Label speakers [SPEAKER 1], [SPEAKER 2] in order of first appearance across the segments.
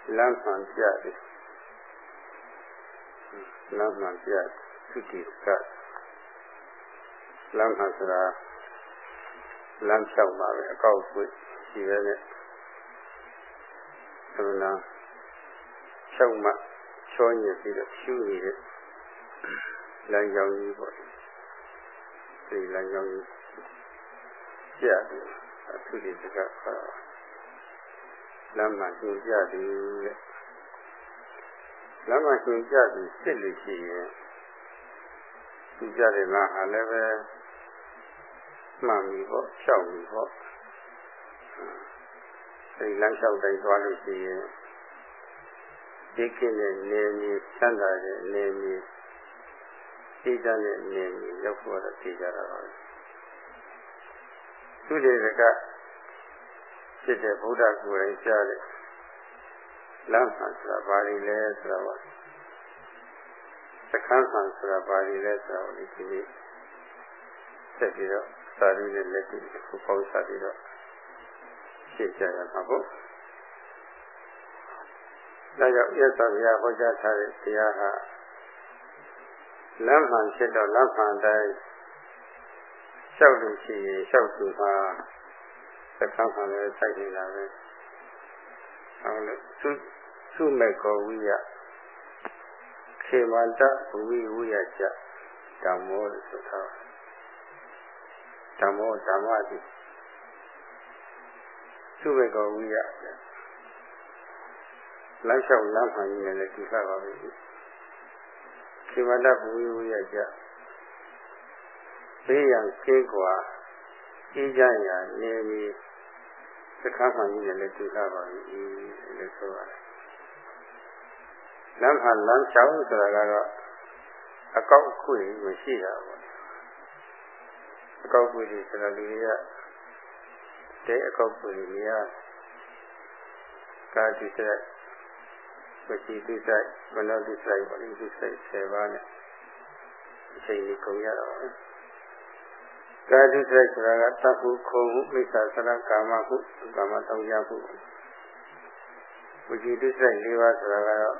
[SPEAKER 1] lမ်းမှန်ပြတယ်လမ်းမှန်ပြသုတိကလမ်းမှန်ဆိုတာလမ်းလျှောက်ပါပဲအကောက်ကွေ့ဒီပဲနဲ့သမဏလျှောက်မှချောညက်ပြီးတော့ရှူနေတဲ့လမ်းကြောင်းကြီးပေါ့ဒီလမ်းကြောင်းကြီးပြတယ်သုတိကလမ်းမှန်ရှင်ပြတယ်တဲ့လမ်းမှန်ရှင်ပြပြီးစစ်လို့ရှိရင်သူကြတယ်မှာအားလည်းပဲမှန်ပြီပေါ့လျှောက်ပြီပေါ့အဲဒီလမ်းလျှောက်တိုင်းသွားလို့ရှိရင်ဒီကိနဲ့နေမြေဆန်းတာတဲ့နေမြေသိတဲ့နေမြေရောက်ဖို့တော့သိကြတာပါသူတွေကဖြစ်တဲ့ဗုဒ္ဓကိုယ်တိုင်ကြားတဲ့လမ်းမှန်ဆိုတာဘာတွေလဲဆိုတာပါသက္ကန့်မှန်ဆိုတာဘာတွေလဲဆိုတာကိုဒီနေ့ဆက်ပြီးတော့စာရင်းနဲ့လက်တွေ့ကိုပေါင်းစားပြီးတော့ရှင်းပြရမှာပေါ့ဒါကြောင့်ရသော်ဘုရားဟောကြားထားတဲ့တရားဟာလမ်းမှန်ဖြစ်တော့လမ်းမှန်တိုင်းလျှောက်လို့ရှိရင်လျှောက်သူမှာသက္ကန့်မှန်လည်းစိုက်နေတာပဲဟုတ်လို့သုမေကောဝိယခေမန္တဝိဝိယကြဓမ္မောလို့ဆိုထားဓမ္မောဓမ္မတိသုမေကောဝိယလမ်းလျှောက်လမ်းမှန်ကြီးနဲ့လည်းဒီခါပါပဲခေမန္တဝိဝိယကြဘေးရန်ရှင်းกว่าအေးကြရာနေပြီးသက္ကန့်မှန်ကြီးနဲ့လည်းဒီခါပါပဲလို့ဆိုရတယ်လမ်းမှန်လမ်းလျှောက်ဆိုတာကတော့အကောက်အခွေမရှိတာပေါ့အကောက်အခွေဆိုတာလူတွေကတဲ့အကောက်အခွေနေရကာတိစရိုက်ဝစီတိစရိုက်မနောတိစရိုက်ပေါ့ဒီစရိုက်10ပါးနဲ့အချိန်ကြီးကုန်ရတာပါကာတိစရိုက်ဆိုတာကသတ်မှုခုံမှုမိစ္ဆာစရကာမဟုကာမတောင်းရမှုဝစီတိစရိုက်4ပါးဆိုတာကတော့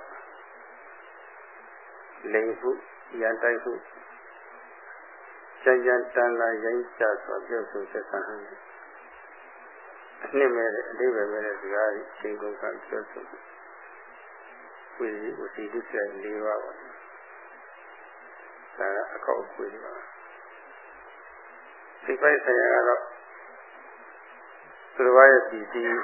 [SPEAKER 1] လိမ်မှုရန်တိုက်မှုကြံကြံတန်လာရိုင်းချစွာပြုစုဆက်ဆံမှုအနှစ်မဲ့တဲ့အတိပ္ပယ်မဲ့တဲ့စကားကြီးချိန်ကုန်ကပြောဆိုဝိစီတုစရိုက်4ပါးပါဒါကအကောက်အခွေပါဒီပိုက်ဆရာကတော့သူတော်ရဲ့ဒီ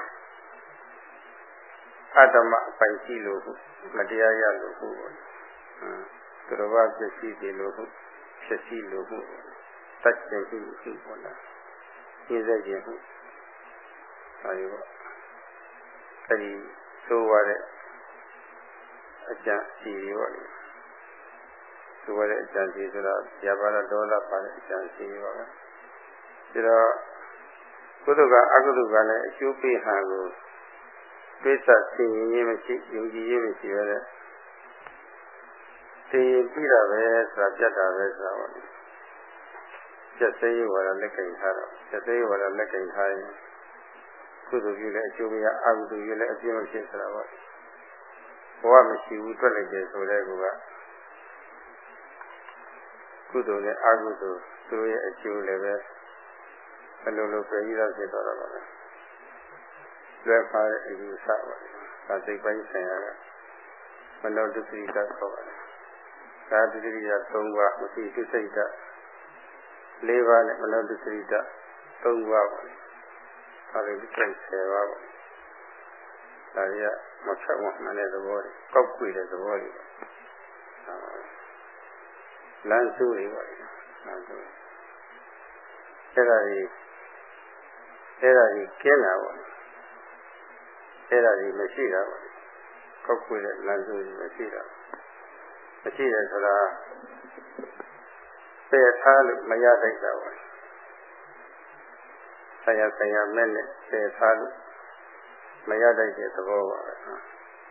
[SPEAKER 1] အတ္တမအပိုင်ရှိလို့မတရားရလို့ဟုတ်ပါသူတော်ဘာပစ္စည်းတွေလို့ဖြစ်စီလို့တတ်ခြင်းရှိပေါ့လားရှင်းစေခြင်းဟုတ်အဲဒီပေါ့အဲဒီသိုးရတဲ့အကြံစီပေါ့လေသိုးရတဲ့အကြံစီဆိုတော့ဇာပါရဒေါလပါတဲ့အကြံစီပါပဲဒါတော့ကုသကအကုသကလည်းအကျိုးပေးဟာကိုသိစသိရင်ရေးမရှိယုံကြည်ရေးမရှိရတဲ့သိပြီးတာပဲဆိုတာပြတ်တာပဲဆိုတာပေါ့ပြတ်သိဝါဒလက်ကင်ထားတော့ပြတ်သိဝါဒလက်ကင်ထားရင်ကုသိုလ်ပြုလည်းအကျိုးမရအကုသိုလ်ပြုလည်းအပြည့်မဖြစ်ဆိုတာပေါ့ဘဝမရှိဘူးတွက်လိုက်တယ်ဆိုတဲ့ကူကကုသိုလ်နဲ့အကုသိုလ်သူတို့ရဲ့အကျိုးလည်းပဲအလိုလိုပြည့်ရဖြစ်တော့တာပါပဲလွယ်ပါတဲ့အယူဆပါဒါစိတ်ပိုင်းဆိုင်ရာကမနောဒုတိယခေါ်ပါတယ်သာဒုတိယ3ပါးမရှိသူစိတ်ဓာတ်4ပါးနဲ့မနောဒုတိယ3ပါးပါဒါတွေဒီကိစ္စ10ပါးပါဒါရမဖြတ်မှန်တဲ့သဘောတွေကောက်ကွေတဲ့သဘောတွေလမ်းစုတွေပါလမ်းစုအဲ့ဒါကြီးကျင်းတာပါအဲ့ဒါကြီးမရှိတာပါကောက်ကွေတဲ့လမ်းစုကြီးမရှိတာမရှိတယ်ဆိုတာပယ်ထားလို့မရတတ်တာပါဆရာမဲ့နဲ့ပယ်ထားလို့မရတတ်တဲ့သဘောပါပဲဒါတော့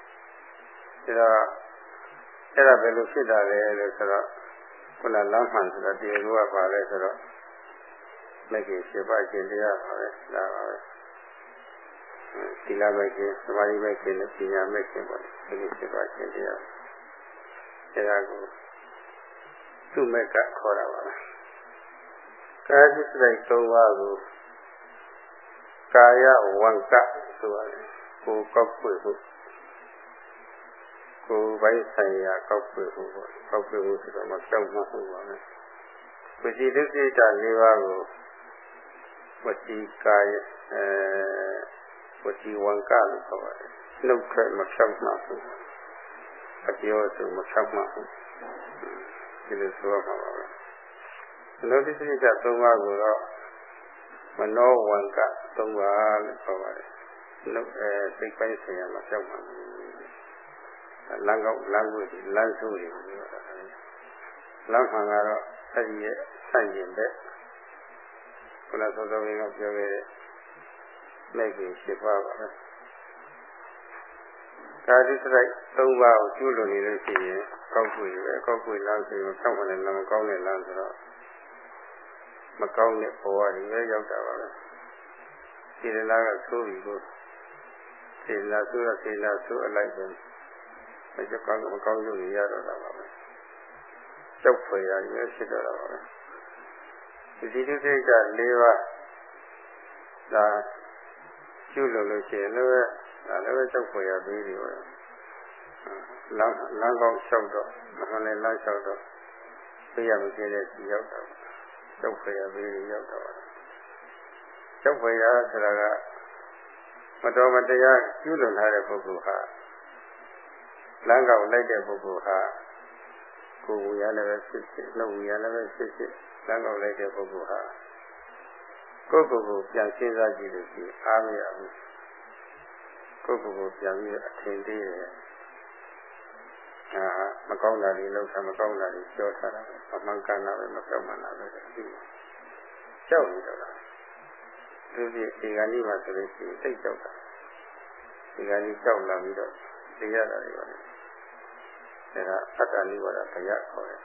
[SPEAKER 1] အဲ့ဒါဘယ်လိုဖြစ်တာလဲလို့ဆိုတော့ခုနလမ်းမှန်ဆိုတာတရားကပါလဲဆိုတော့မဂ္ဂင်7ပါးကျင့်တရားပါပဲဒါပါပဲသီလမဲ့ခင်သမာဓိမဲ့ခင်နဲ့ပညာမဲ့ခင်ပေါ့ဒီလိုဖြစ်သွားခြင်းတရားအဲဒါကိုသူ့မဲ့ကခေါ်တာပါကာယစိတ်၃ပါးကိုကာယဝံကဆိုရတယ်ကိုကောက်ွယ်ဖို့ကိုယ်ပိုင်ဆိုင်ရာကောက်ွယ်ဖို့ပေါ့ကောက်ွယ်ဖို့ဆိုတော့မကြောက်မှဟုတ်ပါမယ်ဝစီဒုက္ခိတ၄ပါးကိုဝစီကာယဝစီဝံကလို့ခေါ်ပါတယ်နှုတ်ထွက်မဖြောက်မှဟုတ်အပြောဆိုမဖြောက်မှဟုတ်ဒီလိုဆိုရမှာပါပဲလောကိစ္စ၃ပါးကိုတော့မနောဝံက၃ပါးလို့ခေါ်ပါတယ်နှုတ်စိတ်ပိုင်းဆိုင်ရာမဖြောက်မှလမ်းကောက်လမ်းကိုလမ်းဆိုးတွေပြောတာလမ်းမှန်ကတော့အဲ့ဒီရဲ့ဆန့်ကျင်တဲ့ခုနစောစောကပြောခဲ့တဲ့မဲ့ကြီး၈ပါးပါပဲကာယစိတ်၃ပါးကိုကျူးလွန်နေလို့ရှိရင်ကောက်ွယ်ပဲကောက်ွယ်လမ်းဆိုရင်ဖြောက်မှလည်းမကောင်းတဲ့လမ်းဆိုတော့မကောင်းတဲ့ဘဝတွေပဲရောက်တာပါပဲစေတနာကဆိုးပြီကိုစေတနာဆိုးတော့စေတနာဆိုးအလိုက်ပဲမကြောက်ကောင်းမကောင်းလို့ရတော့တာပါပဲကြောက်ဖွယ်ရရွေးဖြစ်တော့တာပါပဲဒီဒုက္ခိတ၄ပါးဒါကျุလို့လို့ရှိရင်လည်းဒါလည်းကြောက်ဖွယ်ရပြီးပြီပဲလမ်းကောင်းလျှောက်တော့မဟုတ်လည်းလမ်းလျှောက်တော့သိရမဖြစ်တဲ့ဒီရောက်တော့ကြောက်ဖွယ်ရပြီးရောက်တော့ကြောက်ဖွယ်ရဆိုတာကမတော်မတရားကျุလွန်ထားတဲ့ပုဂ္ဂိုလ်ဟာလမ်းကောက်လိုက်တဲ့ပုဂ္ဂိုလ်ဟာကိုယ်ဝူရလည်းပဲဖြစ်ဖြစ်နှုတ်ဝူရလည်းပဲဖြစ်ဖြစ်လမ်းကောက်လိုက်တဲ့ပုဂ္ဂိုလ်ဟာကိုယ့်ကိုယ်ကိုပြန်စဉ်းစားကြည့်လို့ရှိရင်အားမရဘူးကိုယ့်ကိုယ်ကိုပြန်ပြီးအထင်သေးတယ်မကောင်းတာတွေလောက်တာမကောင်းတာတွေပြောထားတာအမှန်ကန်တာပဲမပြောမှန်တာပဲဒီကြောက်နေတော့လားဒီဒီကနေ့မှဆိုလို့ရှိရင်သိကြောက်တာဒီကနေ့ကြောက်လာပြီးတော့သိရတာတွေပါလေဒါကအတ္တနိဝရဘယခေါ်တယ်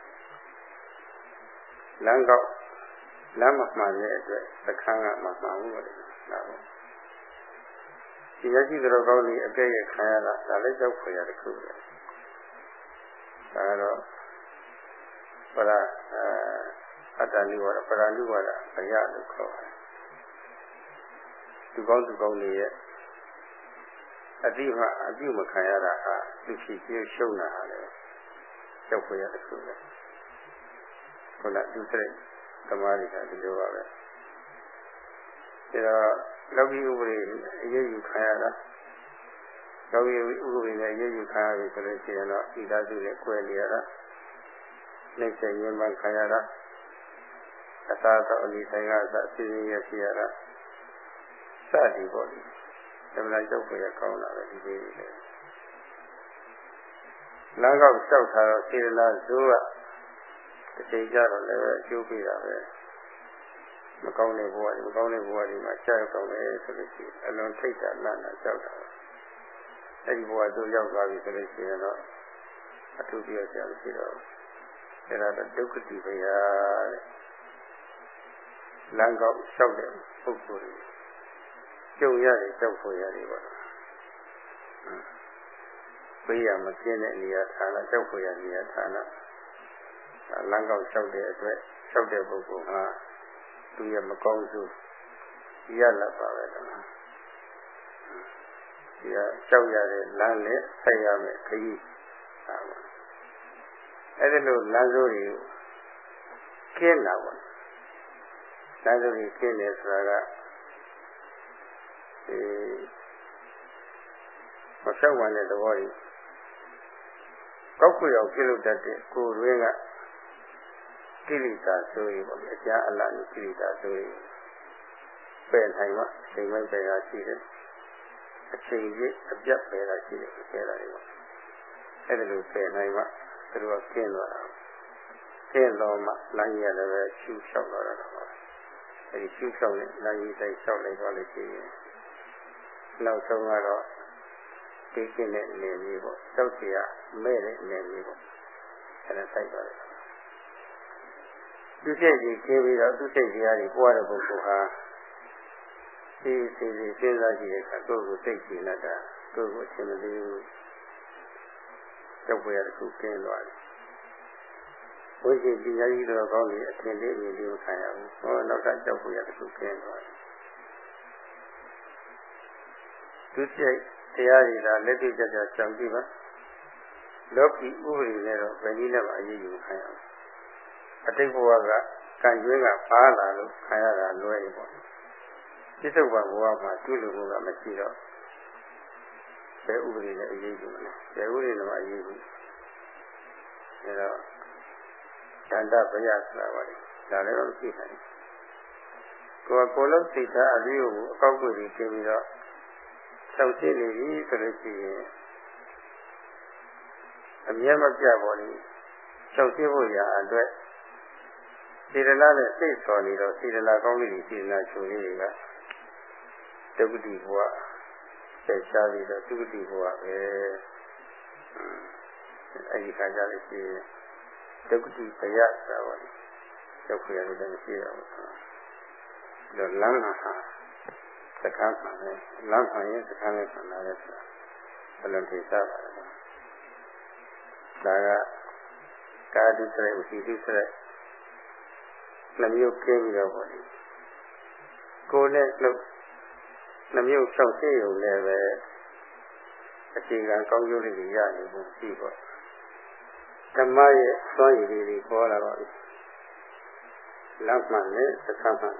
[SPEAKER 1] လမ်းကောက်လမ်းမမှန်တဲ့အတွက်သခန်းကမမှန်ဘူးလေဒါပေါ့ဒီရရှိတော်ကောင်းကြီးအကဲ့ရဲ့ခံရတာဒါလည်းကြောက်ဖွယ်ရတစ်ခုပဲဒါကတော့ပရအတ္တနိဝရပရနိဝရဘယလို့ခေါ်တယ်သူကောင်းတွေရဲ့အတိမအပြုမခံရတာဟာသူရှိပြီးရှုံးတာဟာလေကြောက်ဖွယ်ရတစ်ခုပဲခုနသူစိတ်သမားတွေကဒီလိုပါပဲဒါတော့လောကီဥပဒေအရေးယူခံရတာလောကီဥပဒေနဲ့အရေးယူခံရပြီဆိုလို့ရှိရင်တော့ဤသားစုနဲ့ကွဲနေရတာနှိမ့်ဆက်ရင်းမှခံရတာအသာတော့အနိဆိုင်ကအစအစီအစဉ်ရရှိရတာစသည်ပေါ့လေသမဏကြောက်ဖွယ်ရကောင်းလာတယ်ဒီလိုလေလမ်းကောက်လျှောက်ထားတော့စေတနာဇိုးကတစ်ချိန်ကြတော့လည်းအကျိုးပေးတာပဲမကောင်းတဲ့ဘဝတွေမကောင်းတဲ့ဘဝတွေမှာကြောက်ကောင်းတယ်ဆိုလို့ရှိရင်အလွန်ထိတ်တာလန့်တာကြောက်တာအဲဒီဘဝသူရောက်သွားပြီဆိုလို့ရှိရင်တော့အထူးပြောစရာမရှိတော့အဲဒါတော့ဒုက္ခတိဘယတဲ့လမ်းကောက်လျှောက်တဲ့ပုဂ္ဂိုလ်တွေကြုံရတယ်ကြောက်ဖွယ်ရတယ်ပေါ့ပေးရမကျင်းတဲ့နေရာဌာနကြောက်ဖွယ်ရနေရာဌာနလမ်းကောက်လျှောက်တဲ့အတွက်လျှောက်တဲ့ပုဂ္ဂိုလ်ဟာသူရဲ့မကောင်းစုရလတ်ပါပဲကွာဒီကလျှောက်ရတဲ့လမ်းနဲ့ဆက်ရမယ်ခရီးဟာပါအဲ့ဒီလိုလမ်းစိုးတွေကျင်းတာပေါ့လမ်းစိုးတွေကျင်းတယ်ဆိုတာကမဖြောက်ဝင်တဲ့သဘောကြီးကောက်ခွေအောင်ပြုလုပ်တတ်တဲ့ကိုယ်ရင်းကကိလေသာဆိုရင်ပေါ့အကျအလတ်ကိလေသာဆိုရင်ပယ်နိုင်မှအချိန်မဲ့ပယ်တာရှိတယ်အချိန်ကြီးအပြတ်ပယ်တာရှိတယ်ပယ်တာတွေပေါ့အဲ့ဒါလိုပယ်နိုင်မှသူတို့ကကျင်းသွားတာကျင်းတော့မှလမ်းကြီးရတယ်ပဲရှူလျှောက်လာတာပါအဲ့ဒီရှူလျှောက်တဲ့လမ်းကြီးတိုင်းလျှောက်လိုက်သွားလို့ရှိရင်နောက်ဆုံးကတော့သိကျင်တဲ့အနေမျိုးပေါ့တောက်စီကမဲ့တဲ့အနေမျိုးပေါ့အဲ့ဒါစိုက်ပါတယ်သူစိတ်ကြီးကျင်းပြီးတော့သူစိတ်ကြီးဟာပွားတဲ့ပုဂ္ဂိုလ်ဟာဒီစီစဉ်းစားကြည့်တဲ့အခါကိုယ်ကိုစိတ်ကြည်နေတာကိုယ်ကိုအချင်းမလေးဘူးကြောက်ပွေရတစ်ခုကျင်းသွားတယ်ဘုရားကြီးတရားကြီးတော်ကောင်းကြီးအထင်လေးအမြင်လေးကိုခံရဘူးဟောနောက်ထပ်ကြောက်ပွေရတစ်ခုကျင်းသွားတယ်သူစိတ်တရားတွေဒါလက်တွေ့ကြကြရှောင်ကြည့်ပါလောကီဥပဒေနဲ့တော့ဘယ်နည်းနဲ့မှအရေးယူခံရအောင်အတိတ်ဘဝကကံကျွေးကပါလာလို့ခံရတာလွဲပေါ့ပြစ္ဆုတ်ဘဝမှာကျွလူမှုကမရှိတော့ဘယ်ဥပဒေနဲ့အရေးယူမလဲဘယ်ဥပဒေနဲ့မှအရေးယူဒါတော့ဇန္တဗယဆိုတာပါလေဒါလည်းတော့သိတယ်ကိုယ်လုံးစိတ်ဓာတ်အလေးကိုအကောက်ွယ်ပြီးတင်ပြီးတော့ဆောက်ရှင်းနေပြီဆိုလို့ရှိရင်အမြဲမပြတ်ပေါ်နေဆောက်ရှင်းဖို့ရာအတွက်စေတနာနဲ့စိတ်ဆော်နေတော့စေတနာကောင်းလေးတွေစေတနာချိုလေးတွေကဒုက္ခတိဘဝဆက်ရှားပြီးတော့ဒုက္ခတိဘဝပဲအဲဒီခါကြလို့ရှိရင်ဒုက္ခတိဘယဆိုတာပါလေဒုက္ခရတယ်လည်းရှိရပါဘူးတော့လမ်းဟာစကားမှလည်းလမ်းမှရင်စကားနဲ့ဆန္ဒရဲဆိုတာဘယ်လိုသိစားပါလဲဒါကကာတိစရိုက်ဥစီတိစရိုက်နှမျိုးကျင်းပြီးတော့ပေါ့လေကိုယ်နဲ့လှုပ်နှမျိုးဖြောက်သေးုံလည်းပဲအခြေခံကောင်းကျိုးလေးတွေရနေဖို့ရှိပေါ့ဓမ္မရဲ့သွမ်းရည်လေးတွေပေါ်လာပါပြီလမ်းမှလည်းစကားမှ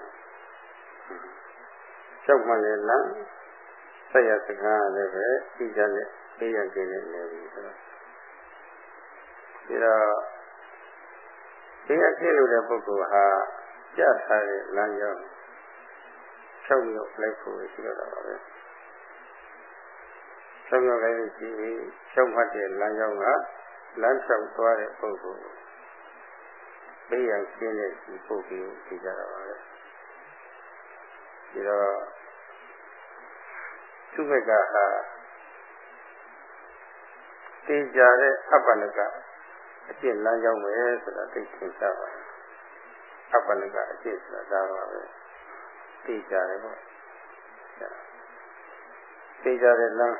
[SPEAKER 1] ဖြောက်မှလည်းလမ်းဆက်ရစကားလည်းပဲသိကြတဲ့သိရခြင်းနဲ့နေပြီဆိုတော့ဒီတော့ဒီအဖြစ်လို့တဲ့ပုဂ္ဂိုလ်ဟာကြားထားတဲ့လမ်းကြောင်းဖြောက်လို့လိုက်ဖို့ရှိတော့တာပါပဲဖြောက်လိုက်လို့ရှိရင်ဖြောက်မှတ်တဲ့လမ်းကြောင်းကလမ်းဖြောက်သွားတဲ့ပုဂ္ဂိုလ်သိရခြင်းနဲ့ဒီပုဂ္ဂိုလ်ကိုသိကြတာပါပဲဒီတော့သူဘက်ကဟာသိကြတဲ့အပ္ပလကအကျင့်လမ်းကြောင်းပဲဆိုတာသိသင်စားပါတယ်အပ္ပလကအကျင့်ဆိုတာဒါပါပဲသိကြတယ်ပေါ့သိကြတဲ့လမ်း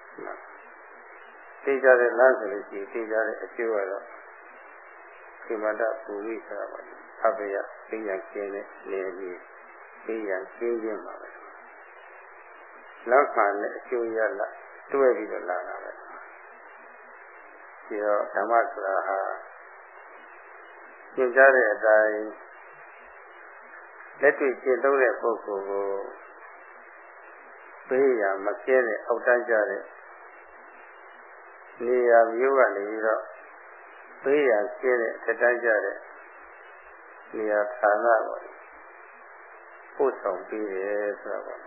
[SPEAKER 1] သိကြတဲ့လမ်းဆိုလို့ရှိရင်သိကြတဲ့အကျိုးကတော့ခိမတပူရိဆိုတာပါအဘယသိရကျင်းတဲ့နေပြီးသိရကျင်းခြင်းပါပဲလောက်မှလည်းအကျိုးရလာတွဲပြီးတော့လာတာပဲဒီတော့ဓမ္မဆိုတာဟာသင်ကြားတဲ့အတိုင်းလက်တွေ့ကျင့်သုံးတဲ့ပုဂ္ဂိုလ်ကိုပေးရမကျဲတဲ့အောက်တန်းကြတဲ့နေရာမျိုးကနေပြီးတော့ပေးရကျဲတဲ့ထက်တန်းကြတဲ့နေရာဌာနပေါ့ပို့ဆောင်ပေးတယ်ဆိုတာပေါ့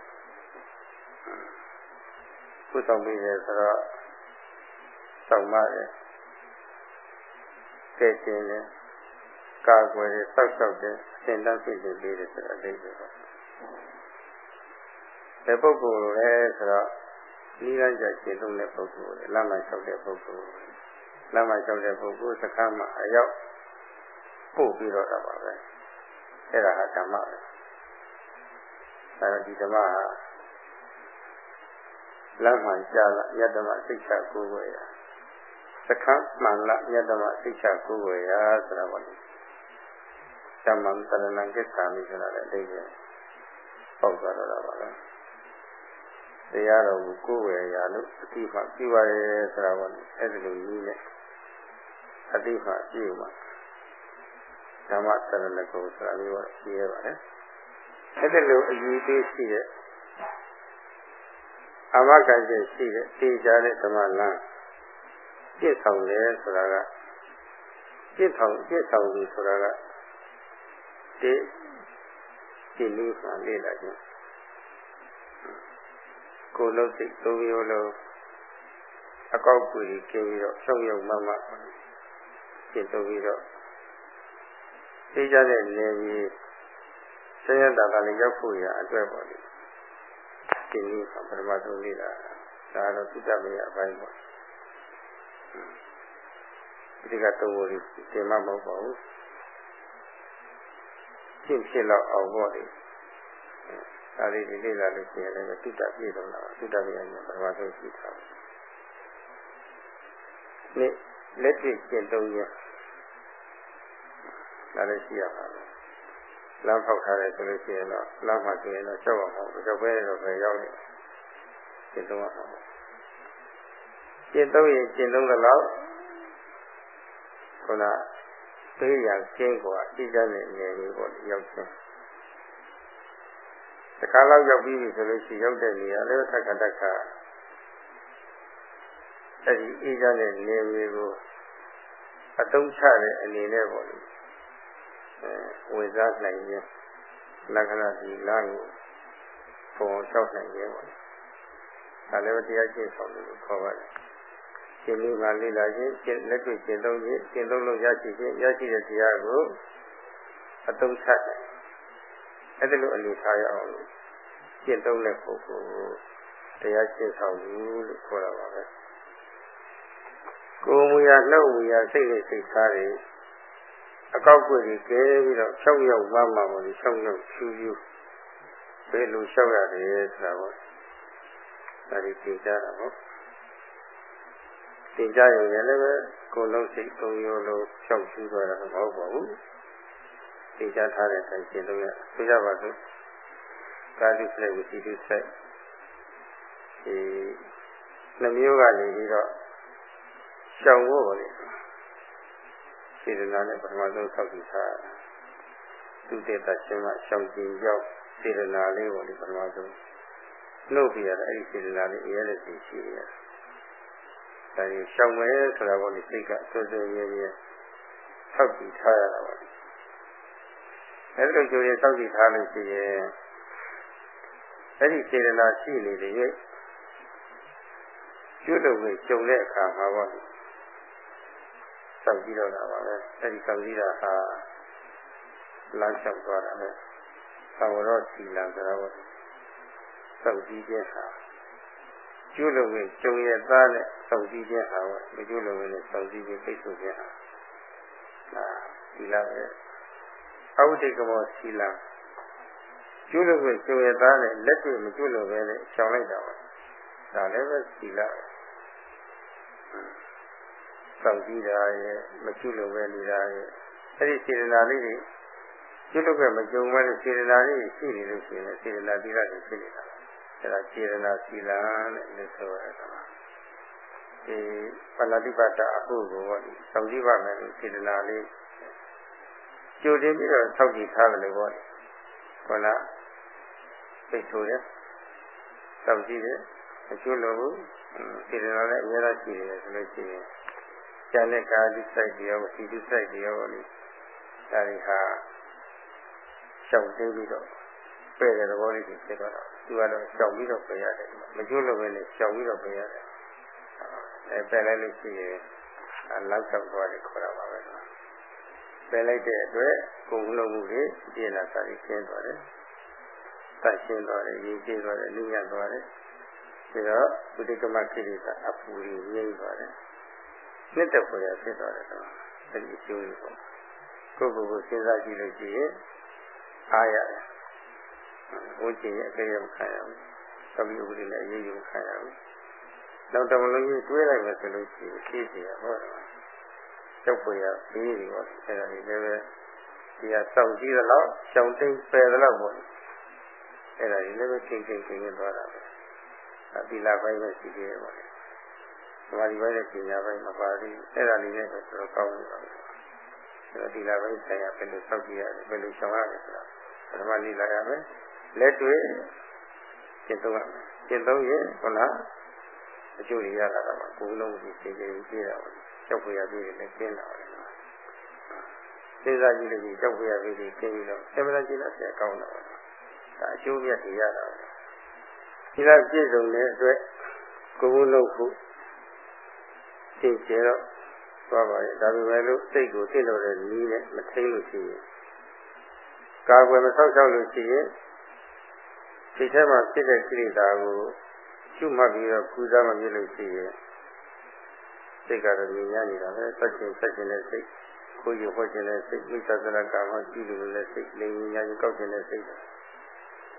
[SPEAKER 1] ပို့ဆောင်ပေးတယ်ဆိုတော့ဆောင်ပါတယ်ကဲခြင်းနဲ့ကာကွယ်တယ်စောက်ရှောက်တယ်အစဉ်တန်းဖြစ်နေပေးတယ်ဆိုတော့အလေးပဲပေါ့ဒီပုဂ္ဂိုလ်လည်းဆိုတော့နိလန်းကြရှင်းလုံးတဲ့ပုဂ္ဂိုလ်လမ်းမလျှောက်တဲ့ပုဂ္ဂိုလ်လမ်းမလျှောက်တဲ့ပုဂ္ဂိုလ်စကားမှာအရောက်ပို့ပြီးတော့တာပါပဲအဲ့ဒါဟာဓမ္မပဲအဲဒီဓမ္မဟာလမ်းမှကြာလာယတ္တမစိတ်ချကိုယ်ဝေရစခန်းမှန်လာယတ္တမစိတ်ချကိုယ်ဝေရဆိုတာပါလေဓမ္မံတရဏံကိစ္ဆာမိဆိုတာလည်းအဓိပ္ပာယ်ပေါက်သွားတော့တာပါပဲတရားတော်ကိုကိုယ်ဝေရလို့အတိမှပြုပါရဲဆိုတာပါလေအဲ့ဒီလိုနည်းနဲ့အတိမှပြုပါဓမ္မတရဏကိုဆိုတာမျိုးတော့ရှိရပါတယ်အဲ့ဒီလိုအရေးသေးရှိတဲ့အာမခံချက်ရှိတဲ့သိကြတဲ့ဓမ္မလမ်းပြည့်ဆောင်တယ်ဆိုတာကပြည့်ဆောင်ပြီဆိုတာကဒီလေးမှလေးလာခြင်းကိုယ်လုံးစိတ်သုံးမျိုးလုံးအကောက်ကွေကျင်းပြီးတော့ဖြုံရုံမှမှပြည့်သုံးပြီးတော့သိကြတဲ့နေကြီးဆင်းရဲတာကလည်းရောက်ဖို့ရအတွက်ပေါ့လေဒီနေ့ပထမဆုံးလေးတာဒါတော့သုတမယအပိုင်းပေါ့ဒီကတော့ဝရီသင်မမဟုတ်ပါဘူးရှင်းဖြစ်တော့အောင်ပေါ့လေဒါလေးတွေလေ့လာလို့ရှိရင်လည်းသုတပြည့်စုံတာပါသုတပြည့်ရင်ပထမဆုံးရှိတာပါနေ့လက်တွေ့ကျင့်သုံးရဒါလည်းရှိရပါမယ်လမ်းဖောက်ထားတယ်ဆိုလို့ရှိရင်တော့လမ်းမှာဆိုရင်တော့ကြောက်အောင်မဟုတ်ကြောက်ပဲတော့ပဲရောက်နေကျင့်သုံးရအောင်ကျင့်သုံးရင်ကျင့်သုံးတော့ခုနပေးရန်ကျင်းกว่าအကြည့်ကြတဲ့အနေမျိုးပေါ့ရောက်ချင်းတခါလောက်ရောက်ပြီးပြီဆိုလို့ရှိရင်ရောက်တဲ့နေရာလည်းထက်ကတက်ခါအဲ့ဒီအေးကြတဲ့နေမျိုးကိုအသုံးချတဲ့အနေနဲ့ပေါ့လေဝင်စားနိုင်ရင်လက္ခဏာဒီလမ်းကိုပုံလျှောက်နိုင်ရင်ပေါ့ဒါလည်းတရားကျင့်ဆောင်လို့ခေါ်ပါတယ်ရှင်းလို့ကလေ့လာခြင်းလက်တွေ့ကျင့်သုံးခြင်းကျင့်သုံးလို့ရရှိခြင်းရရှိတဲ့တရားကိုအသုံးချတယ်အဲ့ဒါလိုအနေထားရအောင်လို့ကျင့်သုံးတဲ့ပုဂ္ဂိုလ်ကိုတရားကျင့်ဆောင်လို့ခေါ်တာပါပဲကိုယ်မူရနှုတ်မူရစိတ်နဲ့စိတ်သားတွေအကောက်ွယ်ကြီးကဲပြီးတော့6ရောက်မှမှပေါ့ဒီ6ရောက်ဖြူဖြူဘယ်လိုလျှောက်ရတယ်ဆိုတာပေါ့ဒါဒီသင်ကြားတာပေါ့သင်ကြားရုံနဲ့လည်းပဲကိုယ်လုံးစိတ်3ရောလုံးလျှောက်ဖြူသွားတာမဟုတ်ပါဘူးသင်ကြားထားတဲ့အတိုင်းရှင်းလို့ရဆိုကြပါစို့ကာတုစိတ်ဝစီတုစိတ်ဒီနှမျိုးကနေပြီးတော့ရှောင်ဖို့ပါလေစေတနာနဲ့ပထမဆုံးဆောက်တည်ထားသူတေတရှင်မှာရှောင်ကျင်ရောက်စေတနာလေးပေါ့လေပထမဆုံးနှုတ်ပြရတဲ့အဲ့ဒီစေတနာလေးအရေးနဲ့သိရှိရတယ်။ဒါကြီးရှောင်မယ်ဆိုတာပေါ့လေစိတ်ကစိုးစိုးရဲရဲဆောက်တည်ထားရတာပါ။အဲ့ဒီလိုကြိုးရင်ဆောက်တည်ထားလို့ရှိရင်အဲ့ဒီစေတနာရှိနေတဲ့ရဲ့ကျွတ်လို့ကိုကြုံတဲ့အခါမှာပေါ့လေဆောက်ကြည့်တော့တာပါပဲအဲဒီဆောက်ကြည့်တာဟာလမ်းလျှောက်သွားတာပဲသဝရောသီလံဆိုတာပေါ့ဆောက်ကြည့်ခြင်းဟာကျွလို့ဝင်ကျုံရသားနဲ့ဆောက်ကြည့်ခြင်းဟာပေါ့မကျွလို့ဝင်နဲ့ဆောက်ကြည့်ခြင်းပိတ်ဆို့ခြင်းဟာသီလပဲအဝိတ္တကမောသီလံကျွလို့ဝင်ကျုံရသားနဲ့လက်တွေ့မကျွလို့ပဲနဲ့ရှောင်လိုက်တာပါဒါလည်းပဲသီလစောင့်ကြည့်တာရဲ့မကျွလို့ပဲနေတာရဲ့အဲ့ဒီစေတနာလေးတွေကျွလို့ပဲမကြုံမဲ့စေတနာလေးရှိနေလို့ရှိရင်စေတနာသီလတွေဖြစ်နေတာအဲ့ဒါစေတနာသီလနဲ့လည်းဆိုရတာပါဒီပဏာတိပါဒအဖို့ကိုပေါ့ဒီစောင့်ကြည့်ပါမယ်လို့စေတနာလေးကြိုတင်ပြီးတော့စောင့်ကြည့်ထားတယ်လို့ပေါ့ခေါ်လာသိဆိုရစောင့်ကြည့်တယ်မကျွလို့ဘူးစေတနာလည်းအများကြီးရှိတယ်ဆိုလို့ရှိရင်ကျန်တဲ့ကာတိစိုက်တွေရောစီတုစိုက်တွေရောလေဒါတွေဟာရှောင်သိပြီးတော့ပြည့်တဲ့သဘောလေးတွေဖြစ်တော့သူကတော့ရှောင်ပြီးတော့ပြရတယ်မကျွလို့ပဲလေရှောင်ပြီးတော့ပြရတယ်ပြည့်လိုက်လို့ရှိရင်လောက်တော့သွားတယ်ခေါ်တာပါပဲပြည့်လိုက်တဲ့အတွက်ကိုယ်လုံးမှုတွေပြည့်လာစားပြီးရှင်းသွားတယ်တတ်ရှင်းသွားတယ်ရေးကြည့်သွားတယ်လူညံ့သွားတယ်ပြီးတော့ဘုဒ္ဓကမခိရိတာအပူကြီးငြိမ့်သွားတယ်နှစ်သက်ဖွယ်ရဖြစ်သွားတယ်တော့အဲ့ဒီအကျိုးကြီးပေါ့ကိုယ့်ကိုယ်ကိုစဉ်းစားကြည့်လို့ရှိရင်အားရတယ်ဝိကျင်ရဲ့အကြရမခံရဘူးသတိဥပဒေနဲ့အရေးယူခံရဘူးနောက်တမလုံးကြီးတွေးလိုက်မယ်ဆိုလို့ရှိရင်ဖြည့်စီရဟောတယ်ကြောက်ဖွယ်ရဘေးတွေပေါ့အဲ့ဒါတွေလည်းပဲဒီဟာစောင့်ကြည့်တော့ရှောင်သိမ့်ပယ်တော့ပေါ့အဲ့ဒါတွေလည်းပဲချိန်သွားတာပဲအတိလာပိုင်းပဲရှိသေးတယ်ပေါ့သမာဓိပိုင်းနဲ့ပညာပိုင်းမပါသေးဘူးအဲ့ဒါလေးနဲ့တော့တော်တော်ကောင်းနေပါဘူးအဲ့တော့ဒီလာပိုင်းဆိုင်ရာဘယ်လိုစောင့်ကြည့်ရတယ်ဘယ်လိုရှောင်ရတယ်ဆိုတာပထမလေးလာရမယ်လက်တွေ့ကျင့်သုံးရမယ်ကျင့်သုံးရင်ဟုတ်လားအကျိုးတွေရလာတာပါကိုယ်လုံးကိုသိကြည့်တာပေါ့ကြောက်ဖွယ်ရပြီးလည်းကျင်းလာတယ်စဉ်းစားကြည့်လို့ကြောက်ဖွယ်ရပြီးကျင်းပြီးတော့ဆယ်မလားကျင်းလာဆက်ကောင်းတာပါဒါအကျိုးမြတ်တွေရတာပါဒီလောက်ပြည့်စုံတဲ့အတွက်ကိုယ်လုံးကိုသိကြတော့သွားပါရဲ့ဒါပေမဲ့လို့စိတ်ကိုသိလို့တဲ့နည်းနဲ့မထိလို့ရှိရင်ကာကွယ်မဆောက်ရှောက်လို့ရှိရင်စိတ်ထဲမှာဖြစ်တဲ့ကိလေသာကိုရှုမှတ်ပြီးတော့ကုစားမပြလို့ရှိရင်စိတ်ကတော့မြင်ရနေတာပဲဆက်ခြင်းတဲ့စိတ်ကိုယ်ရဟောခြင်းတဲ့စိတ်မိစ္ဆာသရကာမကြည့်လို့လည်းစိတ်လိမ်ညာကြီးကောက်ခြင်းတဲ့စိတ်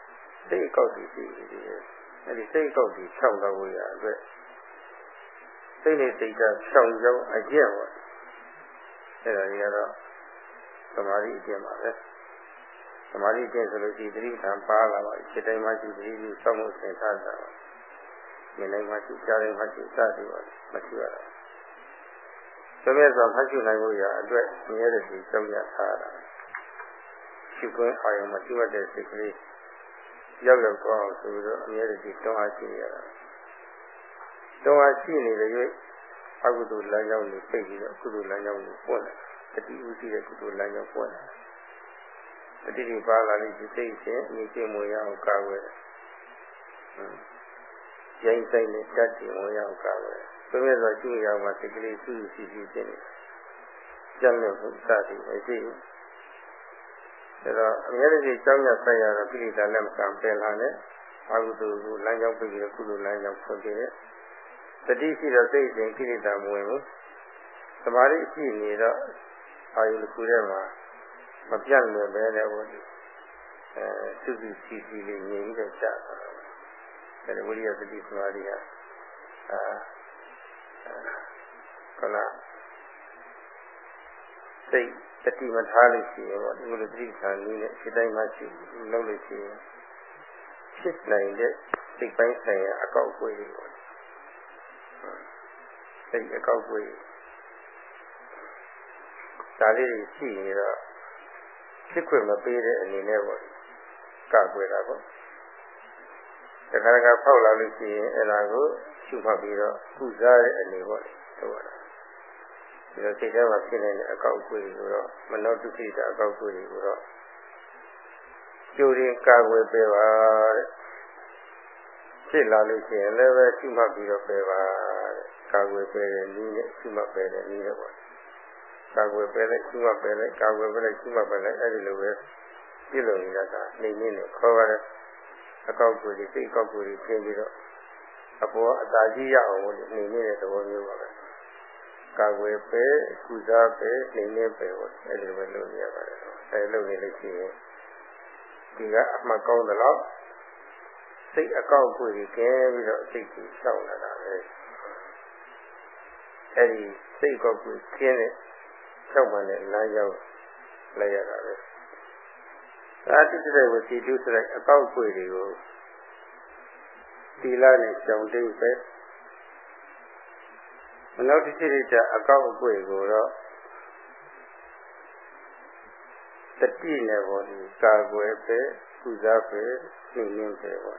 [SPEAKER 1] စိတ်ကောက်ပြီးရှိနေတယ်အဲဒီစိတ်ကောက်ပြီးဖြောင်းတော့ရအတွက်စိတ်နဲ့စိတ်ကဖြောင်းကြောင်းအကျက်ပေါ့အဲ့ဒါကြီးကတော့သမာဓိအကျင့်ပါပဲသမာဓိအကျင့်ဆိုလို့ရှိရင်သတိထံပါလာပါစိတ်တိုင်းမှရှိသတိပြုစောင့်မှုသင်ထားတာပါဉာဏ်တိုင်းမှရှိကြားတိုင်းမှရှိစသည်ပါမရှိရတာသမီးဆိုမှတ်ရှိနိုင်ဖို့ရအတွက်မြဲတဲ့ဒီကြောင့်ရထားတာရှိခွင့်အာရုံမှာရှိတဲ့စိတ်ကလေးရောက်တော့အောင်ဆိုပြီးတော့အမြဲတည်းတောင်းအားရှိရတာတောင်းအားရှိနေတဲ့၍အကုသိုလ်လမ်းကြောင်းကိုပြိတ်ပြီးတော့ကုသိုလ်လမ်းကြောင်းကိုပွင့်လာတတိဥရှိတဲ့ကုသိုလ်လမ်းကြောင်းပွင့်လာတတိတိပါလာလို့ဒီစိတ်ချင်းအမြင့်ကျင့်မွေရအောင်ကာကွယ်ရိုင်းဆိုင်နဲ့တတ်တင်ဝင်ရအောင်ကာကွယ်ဆိုမြဲဆိုရှိရအောင်စိတ်ကလေးစုစုစည်းစည်းနေကြမ်းလို့စသည်မရှိဘူးဒါတော့အများကြီးကြောင်းရဆက်ရတော့ပြိဋ္ဌာလက်မကံပင်လာနဲ့အာဟုတုကိုလမ်းကြောင်းပြပြီးကုသိုလ်လမ်းကြောင်းဖွင့်ပြတယ်တတိရှိတော့စိတ်စဉ်ပြိဋ္ဌာမဝင်ဘူးသမာဓိရှိနေတော့အာယုတစ်ခုထဲမှာမပြတ်လွယ်ပဲလေဘောစုစုစည်းစည်းလေးငြိမ်ပြီးတော့ကြာတာဒါဝိရိယသတိသမာဓိဟာခဏစိတ်တတိမထားလို့ရှိရင်ပေါ့ဒီလိုသတိထားနည်းနဲ့စိတ်တိုင်းမှရှိလုပ်လို့ရှိရင်ဖြစ်နိုင်တဲ့စိတ်ပိုင်းဆိုင်ရာအကောက်အကွေးတွေပေါ့စိတ်အကောက်အကွေးဒါလေးတွေရှိနေတော့ဖြစ်ခွင့်မပေးတဲ့အနေနဲ့ပေါ့ကကွယ်တာပေါ့တခါတခါဖောက်လာလို့ရှိရင်အဲ့ဒါကိုရှုမှတ်ပြီးတော့ကုစားတဲ့အနေပေါ့တို့ရတာဒီလိုစိတ်ထဲမှာဖြစ်နေတဲ့အကောက်အကွေးကိုတော့မနောတုခိတာအကောက်အကွေးကိုတော့ကျိုးရင်ကာကွယ်ပေးပါတဲ့ဖြစ်လာလို့ရှိရင်လည်းပဲရှုမှတ်ပြီးတော့ပေးပါတဲ့ကာကွယ်ပေးတဲ့နည်းနဲ့ရှုမှတ်ပေးတဲ့နည်းနဲ့ပေါ့ကာကွယ်ပေးလိုက်ရှုမှတ်ပေးလိုက်ကာကွယ်ပေးလိုက်ရှုမှတ်ပေးလိုက်အဲ့ဒီလိုပဲပြည့်လို့ရတာနေနေနဲ့ခေါ်ပါတယ်အကောက်အကွေးတွေစိတ်အကောက်အကွေးတွေရှင်းပြီးတော့အပေါ်အသာကြီးရအောင်လို့နေနေတဲ့သဘောမျိုးပါပဲကာကွယ်ပဲကုစားပဲနေနေပဲပေါ့အဲ့ဒီလိုပဲလုပ်ရပါတယ်အဲ့လုပ်နေလို့ရှိရင်ဒီကအမှတ်ကောင်းသလောက်စိတ်အကောက်အကွေးကြီးကဲပြီးတော့စိတ်ကြီးရှောက်လာတာပဲအဲ့ဒီစိတ်အကောက်အကွေးကျင်းတဲ့ရှောက်မှန်တဲ့လမ်းကြောင်းလိုက်ရတာပဲဒါတိတိကျကျဝစီတုဆိုတဲ့အကောက်အကွေးတွေကိုသီလနဲ့ကြောင်တိတ်ပဲမနောတိတိကျအကောက်အကွေကိုတော့တတိနဲ့ပေါ့ဒီကာကွယ်ပဲကုစားပဲနေနေပဲပေါ့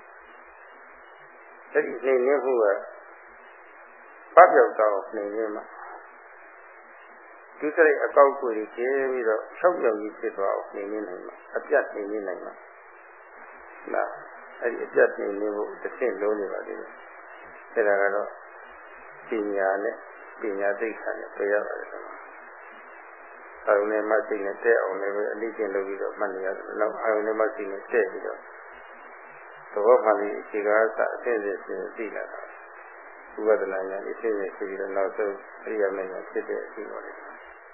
[SPEAKER 1] တတိနေနေဖို့ကပတ်ပြောက်တော့နေနေမှာဒီစိတ်အကောက်အကွေကြီးကျင်းပြီးတော့၆ပြောက်ကြီးဖြစ်သွားအောင်နေနေနိုင်မှာအပြတ်နေနေနိုင်မှာလားအဲ့ဒီအပြတ်နေနေဖို့တစ်ဆင့်လုံးနေပါသေးတယ်အဲ့ဒါကတော့ပညာနဲ့ပညာသိက္ခာနဲ့ပြရပါတယ်ကွာအာရုံနဲ့မှတ်သိနဲ့တဲ့အောင်လည်းပဲအလေးကျင့်လုပ်ပြီးတော့မှတ်နေရတယ်နောက်အာရုံနဲ့မှတ်သိနဲ့တဲ့ပြီးတော့သဘောမှန်ပြီးအခြေခံအစအသိစိတ်သိလာတာဥပဒနာညာအသိစိတ်ရှိပြီးတော့နောက်ဆုံးအရိယာမညာဖြစ်တဲ့အချိန်ပေါ်တယ်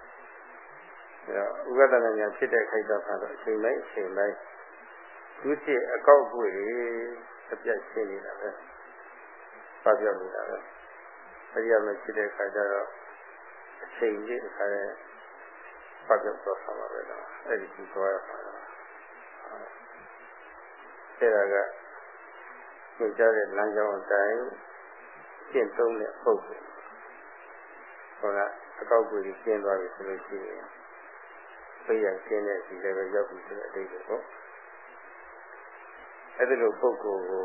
[SPEAKER 1] ဥပဒနာညာဖြစ်တဲ့ခိုက်တော့ကတော့အချိန်တိုင်းသူချစ်အကောက်အကွေအပြတ်ရှင်းနေတာပဲပတ်ပြောက်နေတာပဲအရိယာမဖြစ်တဲ့ခါကျတော့အချိန်ကြီးအခါနဲ့ပတ်ပြောက်တော့ဆောင်ပါပဲတော့အဲ့ဒီကြီးသွားရပါတော့အဲ့ဒါကညွှန်ကြားတဲ့လမ်းကြောင်းအတိုင်းရှင်းသုံးတဲ့ပုဂ္ဂိုလ်ဟောကအကောက်အကွေကြီးရှင်းသွားပြီဆိုလို့ရှိရင်ပြည့်ရရှင်းတဲ့ဒီလည်းပဲရောက်ပြီဆိုတဲ့အတိတ်ပေါ့အဲ့ဒီလိုပုဂ္ဂိုလ်ကို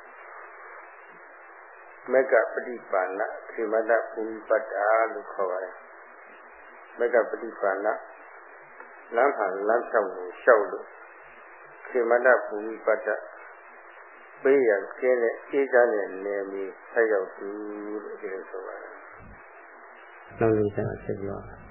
[SPEAKER 1] မက္ကပฏิပါဏခေမတပူပတ္တာလို့ခေါ်ပါတယ်မက္ကပฏิပါဏလမ်းဟာလမ်းဖြောင်းကိုလျှောက်လို့ခေမတပူပတ္တပေးရကျင်းတဲ့အေးချမ်းတဲ့နေမီဆက်ရောက်သူလို့ဒီလိုဆိုပါတယ်။နောက်လေးကျဆက်ပြောပါ